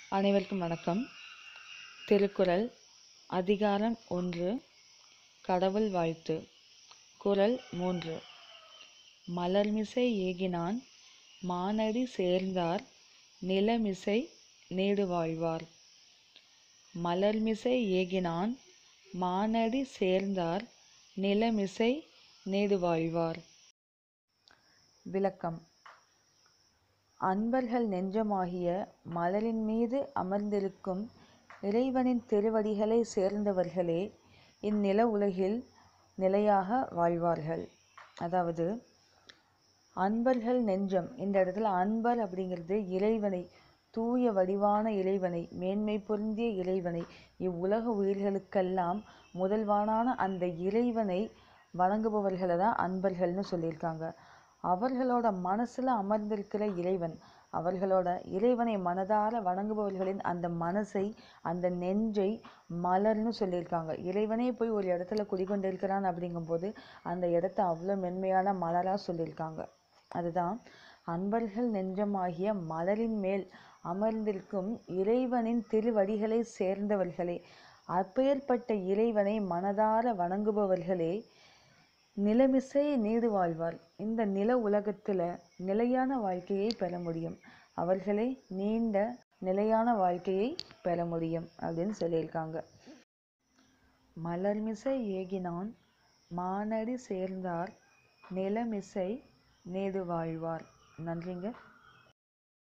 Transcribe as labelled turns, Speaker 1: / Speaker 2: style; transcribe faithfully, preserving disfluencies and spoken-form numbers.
Speaker 1: அனைவருக்கும் வணக்கம். திருக்குறள் அதிகாரம் ஒன்று, கடவுள் வாழ்த்து. குறள் மூன்று. மலர்மிசை ஏகினான் மானடி சேர்ந்தார் நிலமிசை நீடு வாழ்வார். மலர்மிசை ஏகினான் மானடி சேர்ந்தார் நிலமிசை நீடு வாழ்வார். விளக்கம். அன்பர்கள் நெஞ்சமாகிய மலரின் மீது அமர்ந்திருக்கும் இறைவனின் திருவடிகளை சேர்ந்தவர்களே இந்நில உலகில் நிலையாக வாழ்வார்கள். அதாவது அன்பர்கள் நெஞ்சம், இந்த இடத்துல அன்பர் அப்படிங்கிறது இறைவனை, தூய வடிவான இறைவனை, மேன்மை பொருந்திய இறைவனை, இவ்வுலக உயிர்களுக்கெல்லாம் முதல்வானான அந்த இறைவனை வணங்குபவர்களை தான் அன்பர்கள்னு சொல்லியிருக்காங்க. அவர்களோட மனசுல அமர்ந்திருக்கிற இறைவன், அவர்களோட இறைவனை மனதார வணங்குபவர்களின் அந்த மனசை, அந்த நெஞ்சை மலர்னு சொல்லியிருக்காங்க. இறைவனே போய் ஒரு இடத்துல குடிக்கொண்டிருக்கிறான் அப்படிங்கும்போது அந்த இடத்த அவ்வளோ மென்மையான மலராக சொல்லியிருக்காங்க. அதுதான் அன்பர்கள் நெஞ்சமாகிய மலரின் மேல் அமர்ந்திருக்கும் இறைவனின் திருவடிகளை சேர்ந்தவர்களே, அப்பேற்பட்ட இறைவனை மனதார வணங்குபவர்களே நிலமிசை நீடு வாழ்வார். இந்த நில உலகத்துல நிலையான வாழ்க்கையை பெற முடியும். அவர்களே நீண்ட நிலையான வாழ்க்கையை பெற முடியும் அப்படின்னு சொல்லியிருக்காங்க. மலர்மிசை ஏகினான் மானடி சேர்ந்தார் நிலமிசை நீடு வாழ்வார். நன்றிங்க.